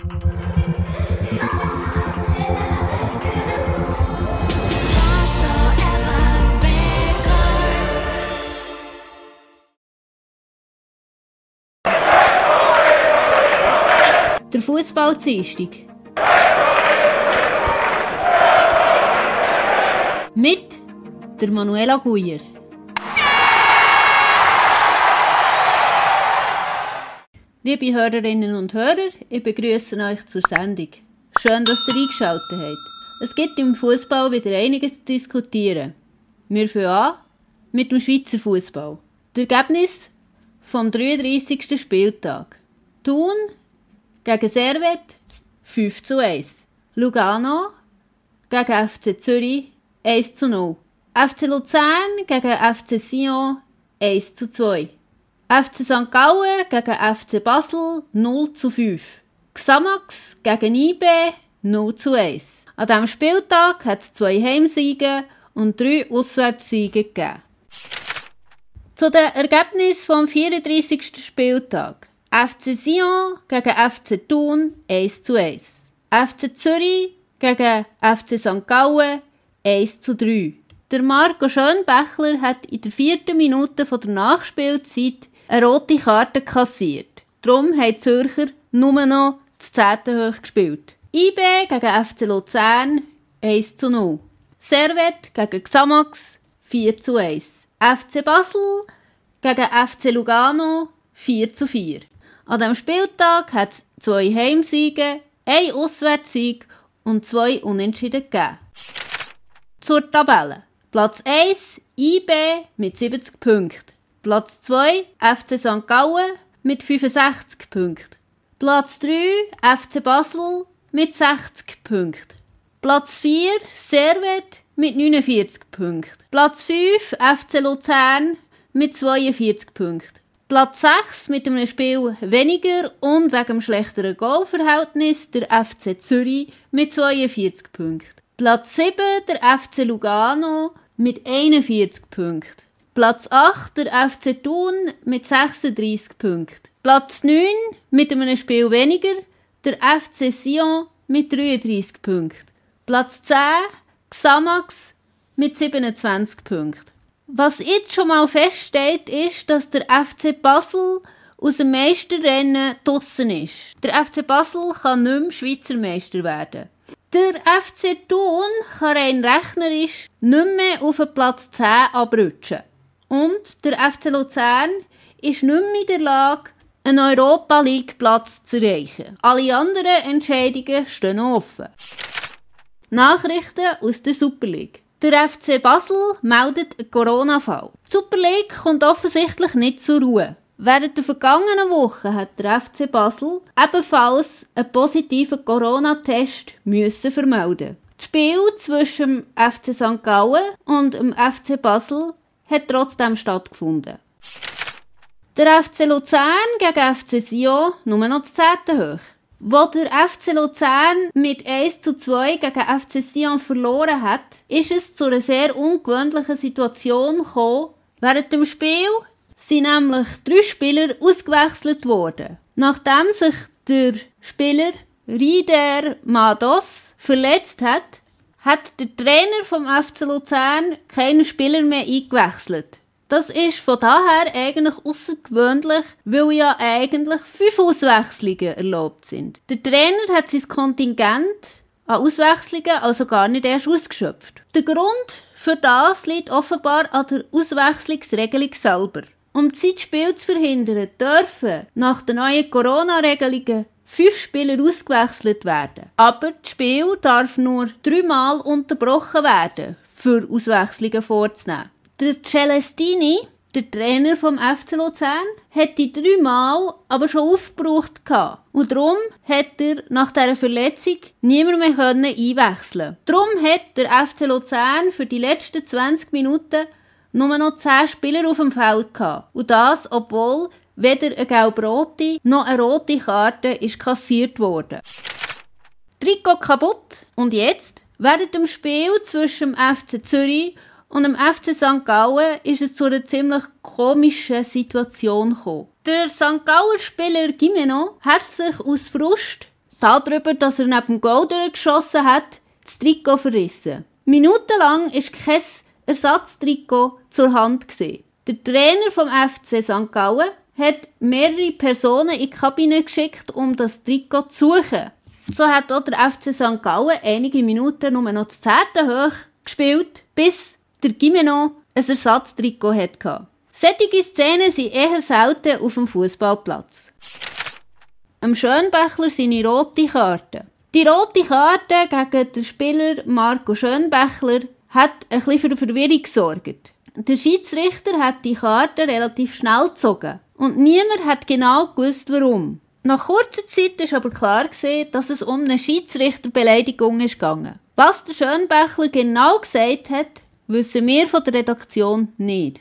Der Fußball-Dienstag. Mit der Manuela Guyer. Liebe Hörerinnen und Hörer, ich begrüße euch zur Sendung. Schön, dass ihr eingeschaltet habt. Es gibt im Fußball wieder einiges zu diskutieren. Wir fangen an mit dem Schweizer Fußball. Das Ergebnis vom 33. Spieltag. Thun gegen Servet 5:1. Lugano gegen FC Zürich 1:0. FC Luzern gegen FC Sion 1:2. FC St. Gallen gegen FC Basel 0:5. Xamax gegen IB 0:1. An diesem Spieltag hat es 2 Heimsiege und 3 Auswärtssiege gegeben. Zu den Ergebnissen vom 34. Spieltag. FC Sion gegen FC Thun 1:1. FC Zürich gegen FC St. Gallen 1:3. Der Marco Schönbächler hat in der 4. Minute der Nachspielzeit eine rote Karte kassiert. Darum haben die Zürcher nur noch das 10. hoch gespielt. IB gegen FC Luzern 1:0. Servet gegen Xamax 4:1. FC Basel gegen FC Lugano 4:4. An diesem Spieltag hat es 2 Heimsiege, 1 Auswärtssieg und 2 Unentschieden gegeben. Zur Tabelle. Platz 1 IB mit 70 Punkten. Platz 2 FC St. Gallen mit 65 Punkten. Platz 3 FC Basel mit 60 Punkten. Platz 4 Servet mit 49 Punkten. Platz 5 FC Luzern mit 42 Punkten. Platz 6 mit einem Spiel weniger und wegen dem schlechteren Goalverhältnis der FC Zürich mit 42 Punkten. Platz 7 der FC Lugano mit 41 Punkten. Platz 8 der FC Thun mit 36 Punkten. Platz 9 mit einem Spiel weniger der FC Sion mit 33 Punkten. Platz 10 Xamax mit 27 Punkten. Was jetzt schon mal feststeht, ist, dass der FC Basel aus dem Meisterrennen draussen ist. Der FC Basel kann nicht mehr Schweizer Meister werden. Der FC Thun kann rein rechnerisch nicht mehr auf den Platz 10 abrutschen. Und der FC Luzern ist nicht mehr in der Lage, einen Europa-League-Platz zu erreichen. Alle anderen Entscheidungen stehen offen. Nachrichten aus der Super League. Der FC Basel meldet einen Corona-Fall. Die Super League kommt offensichtlich nicht zur Ruhe. Während der vergangenen Woche hat der FC Basel ebenfalls einen positiven Corona-Test vermelden. Das Spiel zwischen dem FC St. Gallen und dem FC Basel hat trotzdem stattgefunden. Der FC Luzern gegen FC Sion nur noch das 10. hoch. Wo der FC Luzern mit 1:2 gegen FC Sion verloren hat, ist es zu einer sehr ungewöhnlichen Situation gekommen. Während dem Spiel sind nämlich 3 Spieler ausgewechselt worden. Nachdem sich der Spieler Rieder Mados verletzt hat, hat der Trainer vom FC Luzern keinen Spieler mehr eingewechselt. Das ist von daher eigentlich außergewöhnlich, weil ja eigentlich 5 Auswechslungen erlaubt sind. Der Trainer hat sein Kontingent an Auswechslungen also gar nicht erst ausgeschöpft. Der Grund für das liegt offenbar an der Auswechslungsregelung selber. Um das Spiel zu verhindern, dürfen nach den neuen Corona-Regelungen 5 Spieler ausgewechselt werden. Aber das Spiel darf nur 3 Mal unterbrochen werden, für Auswechslungen vorzunehmen. Der Celestini, der Trainer vom FC Luzern, hat die 3 Mal aber schon aufgebraucht gehabt. Und darum hat er nach dieser Verletzung niemand mehr einwechseln. Darum hat der FC Luzern für die letzten 20 Minuten nur noch 10 Spieler auf dem Feld gehabt. Und das, obwohl weder eine gelb-rote noch eine rote Karte ist kassiert wurde. Trikot kaputt. Und jetzt? Während dem Spiel zwischen dem FC Zürich und dem FC St. Gallen ist es zu einer ziemlich komischen Situation gekommen. Der St. Galler Spieler Gimeno hat sich aus Frust darüber, dass er neben dem Goal durchgeschossen hat, das Trikot verrissen. Minutenlang war kein Ersatztrikot zur Hand gewesen. Der Trainer vom FC St. Gallen hat mehrere Personen in die Kabine geschickt, um das Trikot zu suchen. So hat auch der FC St. Gallen einige Minuten nur noch das 10. hoch gespielt, bis der Gimeno ein Ersatztrikot hatte. Solche Szenen sind eher selten auf dem Fußballplatz. Am Schönbächler seine rote Karte. Die rote Karte gegen den Spieler Marco Schönbächler hat ein bisschen für Verwirrung gesorgt. Der Schiedsrichter hat die Karte relativ schnell gezogen und niemand hat genau gewusst, warum. Nach kurzer Zeit war aber klar, dass es um eine Schiedsrichterbeleidigung ging. Was der Schönbächler genau gesagt hat, wissen wir von der Redaktion nicht.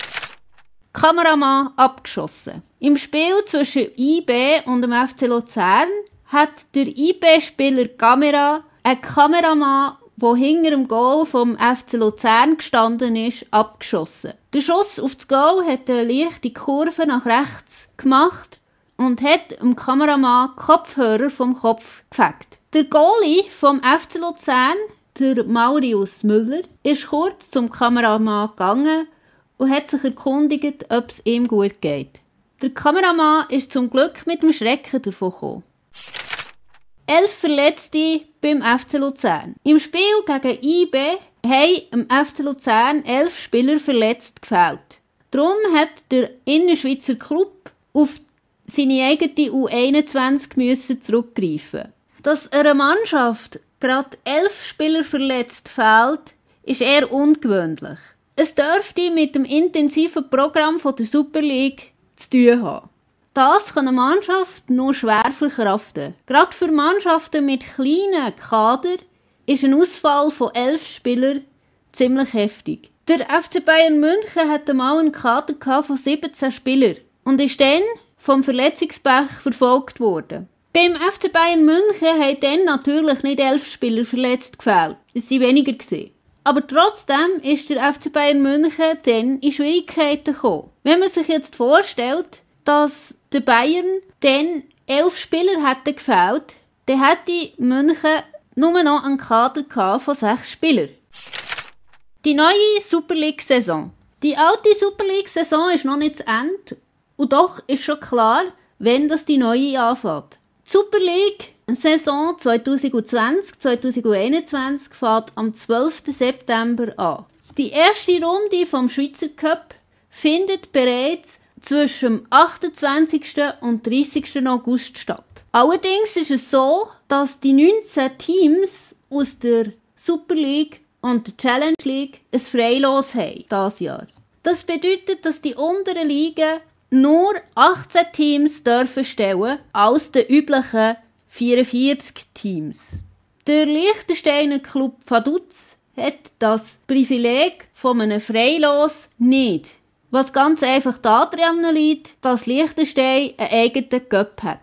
Kameramann abgeschossen. Im Spiel zwischen IB und dem FC Luzern hat der IB-Spieler Camera einen Kameramann, der hinter dem Goal vom FC Luzern gestanden ist, abgeschossen. Der Schuss auf das Goal hat eine leichte Kurve nach rechts gemacht und hat dem Kameramann Kopfhörer vom Kopf gefegt. Der Goalie vom FC Luzern, der Maurius Müller, ist kurz zum Kameramann gegangen und hat sich erkundigt, ob es ihm gut geht. Der Kameramann ist zum Glück mit dem Schrecken davon gekommen. 11 Verletzte beim FC Luzern. Im Spiel gegen IB haben im FC Luzern 11 Spieler verletzt gefehlt. Darum hat der Innerschweizer Club auf seine eigene U21 zurückgreifen. Dass einer Mannschaft gerade 11 Spieler verletzt fehlt, ist eher ungewöhnlich. Es dürfte mit dem intensiven Programm der Super League zu tun haben. Das kann eine Mannschaft nur schwer verkraften. Gerade für Mannschaften mit kleinen Kader ist ein Ausfall von 11 Spielern ziemlich heftig. Der FC Bayern München hatte mal einen Kader von 17 Spielern und ist dann vom Verletzungspech verfolgt worden. Beim FC Bayern München haben dann natürlich nicht 11 Spieler verletzt gefehlt. Es waren weniger. Aber trotzdem ist der FC Bayern München dann in Schwierigkeiten gekommen. Wenn man sich jetzt vorstellt, dass der Bayern dann 11 Spieler hätte gefehlt, dann hätte München nur noch einen Kader von 6 Spielern. Die neue Super League-Saison. Die alte Super League-Saison ist noch nicht zu Ende und doch ist schon klar, wenn das die neue anfängt. Die Super League-Saison 2020-2021 fängt am 12. September an. Die erste Runde vom Schweizer Cup findet bereits zwischen dem 28. und 30. August statt. Allerdings ist es so, dass die 19 Teams aus der Super League und der Challenge League ein Freilos haben dieses Jahr. Das bedeutet, dass die unteren Ligen nur 18 Teams dürfen stellen als die üblichen 44 Teams. Der Liechtensteiner Club Vaduz hat das Privileg von einem Freilos nicht. Was ganz einfach daran liegt, dass Liechtenstein einen eigenen Cup hat.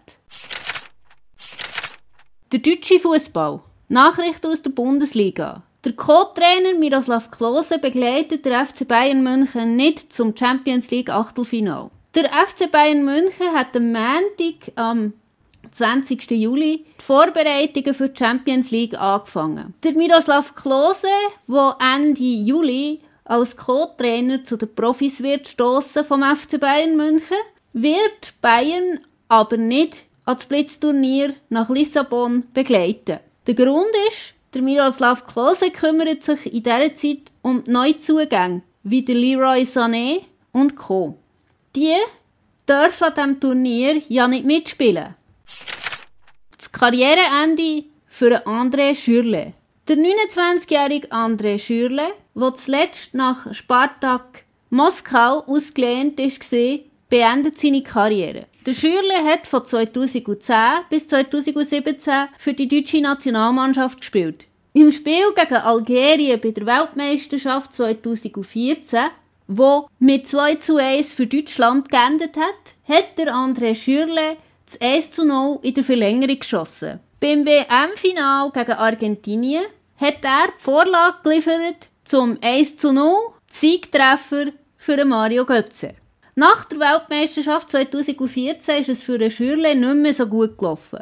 Der deutsche Fußball. Nachrichten aus der Bundesliga. Der Co-Trainer Miroslav Klose begleitet der FC Bayern München nicht zum Champions League Achtelfinale. Der FC Bayern München hat am Montag, am 20. Juli, die Vorbereitungen für die Champions League angefangen. Der Miroslav Klose, der Ende Juli als Co-Trainer zu den Profis wird stossen vom FC Bayern München, wird Bayern aber nicht ans Blitzturnier nach Lissabon begleiten. Der Grund ist, der Miroslav Klose kümmert sich in dieser Zeit um die Neuzugänge, wie der Leroy Sané und Co. Die dürfen an diesem Turnier ja nicht mitspielen. Das Karriereende für André Schürrle. Der 29-jährige André Schürrle, der zuletzt nach Spartak Moskau ausgelehnt war, beendet seine Karriere. Der Schürrle hat von 2010 bis 2017 für die deutsche Nationalmannschaft gespielt. Im Spiel gegen Algerien bei der Weltmeisterschaft 2014, wo mit 2:1 für Deutschland geendet hat, hat der André Schürrle das 1:0 in der Verlängerung geschossen. Beim WM-Final gegen Argentinien hat er die Vorlage geliefert zum 1:0, Siegtreffer für Mario Götze. Nach der Weltmeisterschaft 2014 ist es für den Schürrle nicht mehr so gut gelaufen.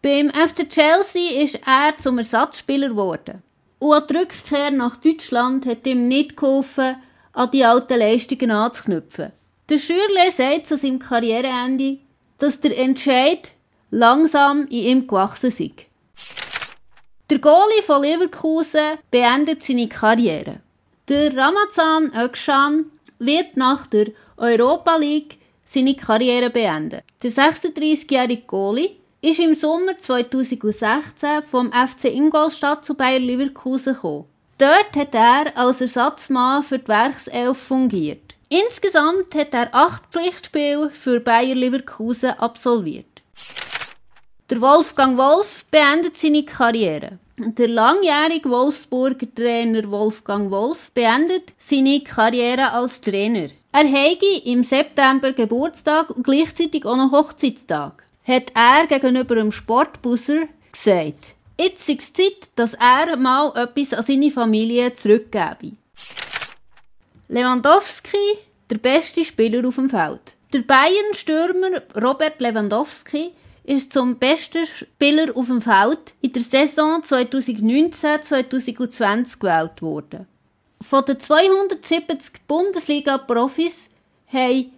Beim FC Chelsea ist er zum Ersatzspieler geworden. Und auch die Rückkehr nach Deutschland hat ihm nicht geholfen, an die alten Leistungen anzuknüpfen. Der Schürrle sagt zu seinem Karriereende, dass der Entscheid langsam in ihm gewachsen sei. Der Goalie von Leverkusen beendet seine Karriere. Der Ramazan Özcan wird nach der Europa League seine Karriere beenden. Der 36-jährige Goalie ist im Sommer 2016 vom FC Ingolstadt zu Bayer Leverkusen gekommen. Dort hat er als Ersatzmann für die Werkself fungiert. Insgesamt hat er 8 Pflichtspiele für Bayer Leverkusen absolviert. Der Wolfgang Wolf beendet seine Karriere. Der langjährige Wolfsburger Trainer Wolfgang Wolf beendet seine Karriere als Trainer. Er habe im September Geburtstag und gleichzeitig auch noch Hochzeitstag. Hat er gegenüber dem Sportbuzzer gesagt. Jetzt ist es Zeit, dass er mal etwas an seine Familie zurückgebe. Lewandowski, der beste Spieler auf dem Feld. Der Bayern-Stürmer Robert Lewandowski ist zum besten Spieler auf dem Feld in der Saison 2019-2020 gewählt worden. Von den 270 Bundesliga-Profis haben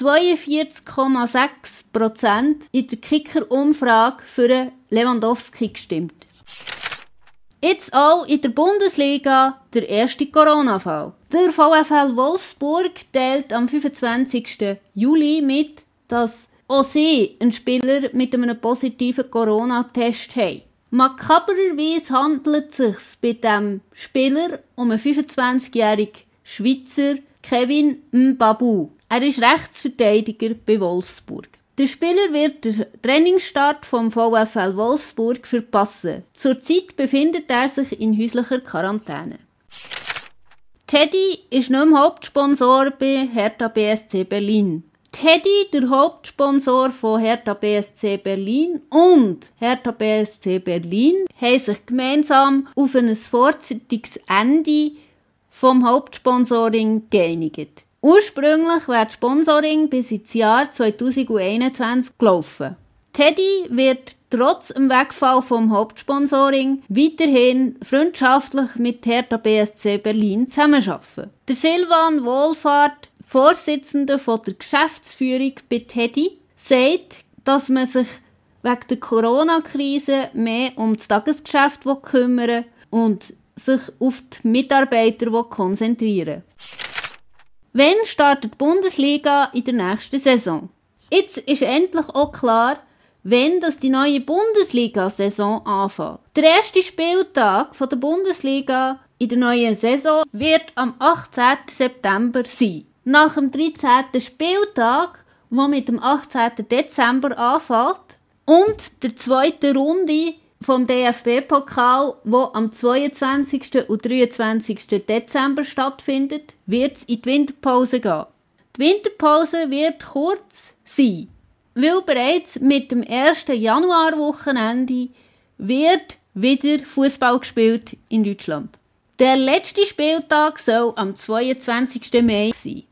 42,6% in der Kicker-Umfrage für Lewandowski gestimmt. Jetzt auch in der Bundesliga der erste Corona-Fall. Der VfL Wolfsburg teilt am 25. Juli mit, dass auch sie einen Spieler mit einem positiven Corona-Test haben. Makabrerweise handelt es sich bei diesem Spieler um einen 25-jährigen Schweizer Kevin Mbabu. Er ist Rechtsverteidiger bei Wolfsburg. Der Spieler wird den Trainingsstart vom VfL Wolfsburg verpassen. Zurzeit befindet er sich in häuslicher Quarantäne. Teddy ist nicht mehr Hauptsponsor bei Hertha BSC Berlin. Teddy, der Hauptsponsor von Hertha BSC Berlin und Hertha BSC Berlin, haben sich gemeinsam auf ein vorzeitiges Ende vom Hauptsponsoring geeinigt. Ursprünglich wäre das Sponsoring bis ins Jahr 2021 gelaufen. Teddy wird trotz dem Wegfall vom Hauptsponsoring weiterhin freundschaftlich mit Hertha BSC Berlin zusammenarbeiten. Der Silvan Wohlfahrt, Vorsitzender der Geschäftsführung bei Teddy, sagt, dass man sich wegen der Corona-Krise mehr um das Tagesgeschäft kümmern und sich auf die Mitarbeiter konzentrieren will. Wann startet die Bundesliga in der nächsten Saison? Jetzt ist endlich auch klar, wann die neue Bundesliga-Saison anfängt. Der erste Spieltag der Bundesliga in der neuen Saison wird am 18. September sein. Nach dem 13. Spieltag, der mit dem 18. Dezember anfängt, und der zweiten Runde vom DFB-Pokal, wo am 22. und 23. Dezember stattfindet, wird es in die Winterpause gehen. Die Winterpause wird kurz sein, weil bereits mit dem 1. Januarwochenende wird wieder Fußball gespielt in Deutschland. Der letzte Spieltag soll am 22. Mai sein.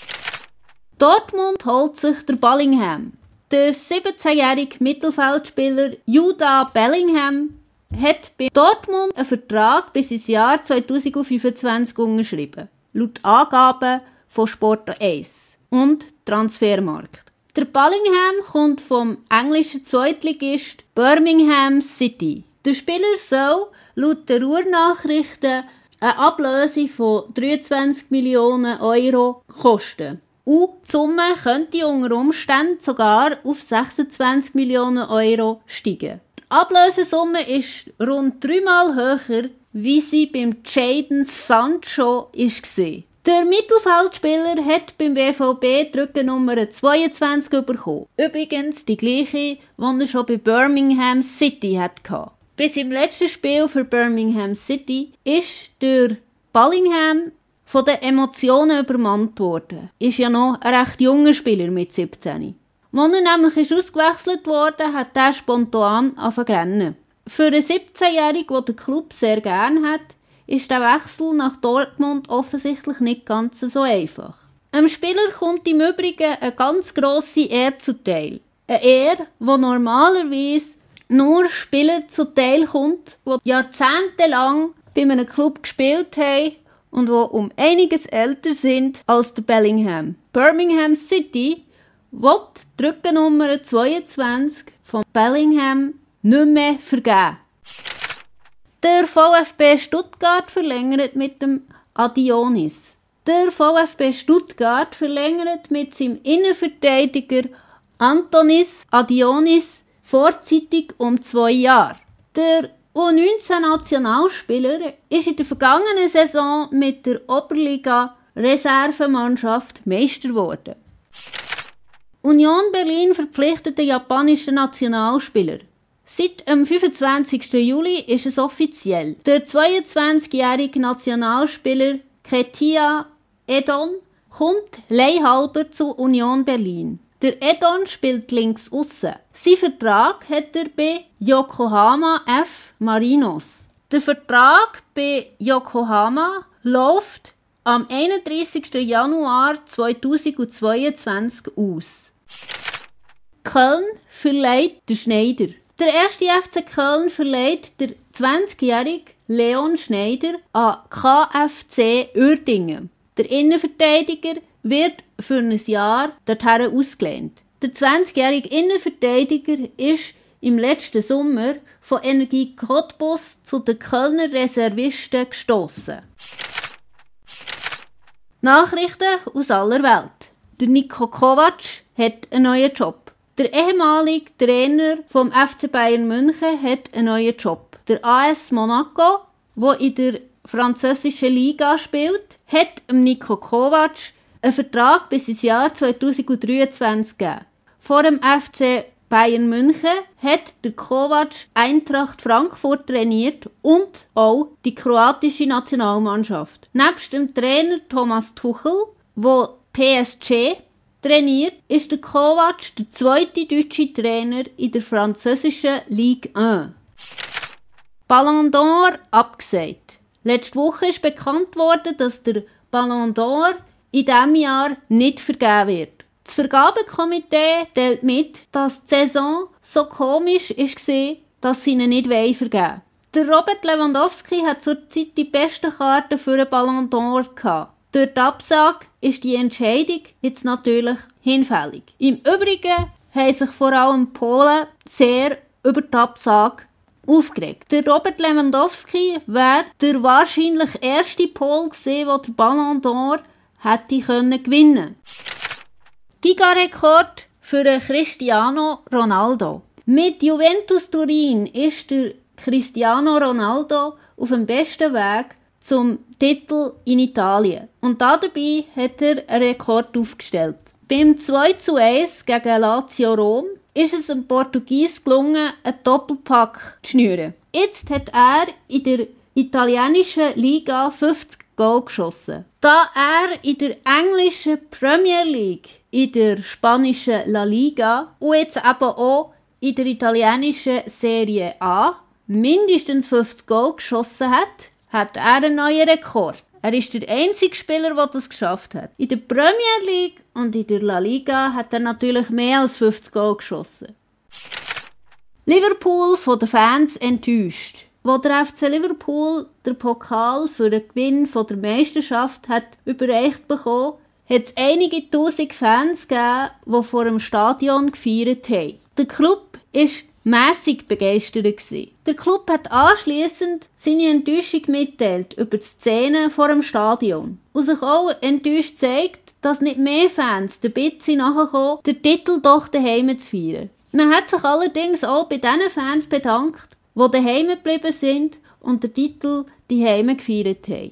Dortmund holt sich der Bellingham. Der 17-jährige Mittelfeldspieler Jude Bellingham hat bei Dortmund einen Vertrag bis ins Jahr 2025 unterschrieben. Laut Angaben von Sport 1 und Transfermarkt. Der Bellingham kommt vom englischen Zweitligist Birmingham City. Der Spieler soll laut der Ruhr-Nachrichten eine Ablöse von 23 Millionen Euro kosten. Und die Summe könnte unter Umständen sogar auf 26 Millionen Euro steigen. Die Ablösesumme ist rund 3-mal höher, wie sie beim Jadon Sancho war. Der Mittelfeldspieler hat beim BVB die Rückennummer 22 bekommen. Übrigens die gleiche, die er schon bei Birmingham City hatte. Bis im letzten Spiel für Birmingham City ist der Bellingham von den Emotionen übermannt worden. Ist ja noch ein recht junger Spieler mit 17. Als er nämlich ausgewechselt wurde, hat er spontan angefangen. Für einen 17-Jährigen, der den Club sehr gerne hat, ist der Wechsel nach Dortmund offensichtlich nicht ganz so einfach. Einem Spieler kommt im Übrigen eine ganz grosse Ehre zuteil. Eine Ehre, die normalerweise nur Spieler zuteil kommt, die jahrzehntelang bei einem Club gespielt haben und die um einiges älter sind als der Bellingham. Birmingham City will die Rückennummer 22 von Bellingham nicht mehr vergeben. Der VfB Stuttgart verlängert mit dem Adionis. Der VfB Stuttgart verlängert mit seinem Innenverteidiger Antonis Adionis vorzeitig um 2 Jahre. Der U19-Nationalspieler ist in der vergangenen Saison mit der Oberliga-Reservemannschaft Meister geworden. Union Berlin verpflichtet den japanischen Nationalspieler. Seit dem 25. Juli ist es offiziell. Der 22-jährige Nationalspieler Ketia Edon kommt leihhalber zu Union Berlin. Der Edon spielt links aussen. Sein Vertrag hat er bei Yokohama F. Marinos. Der Vertrag bei Yokohama läuft am 31. Januar 2022 aus. Köln verleiht den Schneider. Der erste FC Köln verleiht der 20-jährige Leon Schneider an KFC Uerdingen. Der Innenverteidiger wird für ein Jahr dorthin ausgelehnt. Der 20-jährige Innenverteidiger ist im letzten Sommer von Energie Cottbus zu den Kölner Reservisten gestossen. Nachrichten aus aller Welt. Der Niko Kovac hat einen neuen Job. Der ehemalige Trainer vom FC Bayern München hat einen neuen Job. Der AS Monaco, der in der französischen Liga spielt, hat Niko Kovac einen Vertrag bis ins Jahr 2023 gegeben. Vor dem FC Bayern München hat der Kovac Eintracht Frankfurt trainiert und auch die kroatische Nationalmannschaft. Nebst dem Trainer Thomas Tuchel, der PSG trainiert, ist der Kovac der zweite deutsche Trainer in der französischen Ligue 1. Ballon d'Or abgesagt. Letzte Woche ist bekannt worden, dass der Ballon d'Or in diesem Jahr nicht vergeben wird. Das Vergabekomitee teilt mit, dass die Saison so komisch war, dass sie ihn nicht vergeben wollen. Der Robert Lewandowski hat zurzeit die besten Karten für einen Ballon d'Or gehabt. Durch die Absage ist die Entscheidung jetzt natürlich hinfällig. Im Übrigen haben sich vor allem Polen sehr über die Absage aufgeregt. Der Robert Lewandowski wäre der wahrscheinlich erste Pol gewesen, der den Ballon d'Or hätte gewinnen können. Giga-Rekord für Cristiano Ronaldo. Mit Juventus Turin ist der Cristiano Ronaldo auf dem besten Weg zum Titel in Italien. Und dabei hat er einen Rekord aufgestellt. Beim 2:1 gegen Lazio Rom ist es dem Portugies gelungen, einen Doppelpack zu schnüren. Jetzt hat er in der italienischen Liga 50 Goal geschossen. Da er in der englischen Premier League, in der spanischen La Liga und jetzt eben auch in der italienischen Serie A mindestens 50 Goal geschossen hat, hat er einen neuen Rekord. Er ist der einzige Spieler, der das geschafft hat. In der Premier League und in der La Liga hat er natürlich mehr als 50 Goal geschossen. Liverpool von den Fans enttäuscht. Als der FC Liverpool den Pokal für den Gewinn der Meisterschaft hat überreicht bekommen, hat es einige tausend Fans gegeben, die vor dem Stadion gefeiert haben. Der Club war mässig begeistert. Der Club hat anschliessend seine Enttäuschung mitteilt über die Szene vor dem Stadion. Und sich auch enttäuscht zeigt, dass nicht mehr Fans der Bitte nachkommen, den Titel doch daheim zu feiern. Man hat sich allerdings auch bei diesen Fans bedankt, die daheim geblieben sind und den Titel daheim gefeiert haben.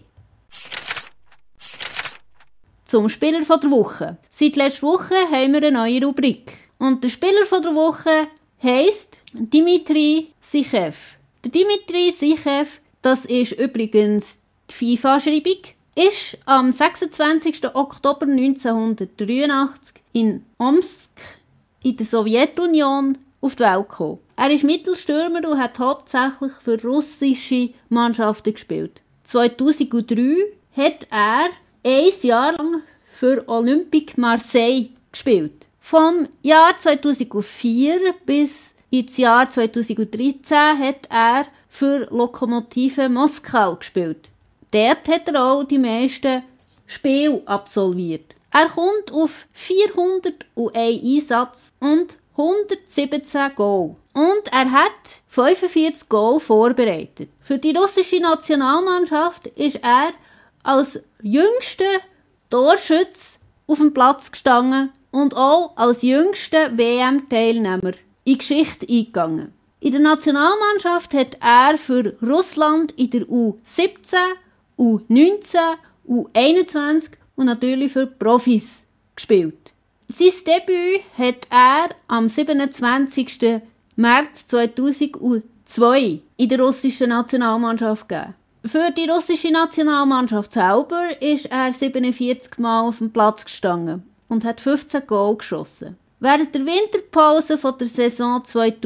Zum Spieler der Woche. Seit letzter Woche haben wir eine neue Rubrik. Und der Spieler der Woche heisst Dimitri Sichev. Der Dimitri Sichev, das ist übrigens die FIFA-Schreibung, ist am 26. Oktober 1983 in Omsk in der Sowjetunion auf die Welt gekommen. Er ist Mittelstürmer und hat hauptsächlich für russische Mannschaften gespielt. 2003 hat er 1 Jahr lang für Olympique Marseille gespielt. Vom Jahr 2004 bis ins Jahr 2013 hat er für Lokomotive Moskau gespielt. Dort hat er auch die meisten Spiele absolviert. Er kommt auf 401 Einsatz und 117 Goal. Und er hat 45 Goal vorbereitet. Für die russische Nationalmannschaft ist er als jüngster Torschütze auf dem Platz gestanden und auch als jüngster WM-Teilnehmer in die Geschichte eingegangen. In der Nationalmannschaft hat er für Russland in der U17, U19, U21 und natürlich für Profis gespielt. Sein Debüt hat er am 27. März 2002 in der russischen Nationalmannschaft gegeben. Für die russische Nationalmannschaft selber ist er 47 Mal auf dem Platz gestanden und hat 15 Goal geschossen. Während der Winterpause von der Saison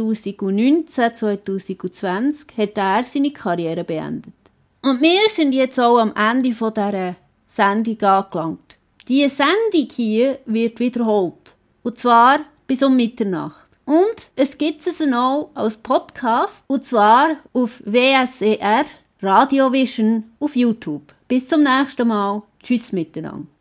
2019-2020 hat er seine Karriere beendet. Und wir sind jetzt auch am Ende dieser Sendung angelangt. Diese Sendung hier wird wiederholt. Und zwar bis um Mitternacht. Und es gibt es auch als Podcast. Und zwar auf WSER Radio Vision auf YouTube. Bis zum nächsten Mal. Tschüss miteinander.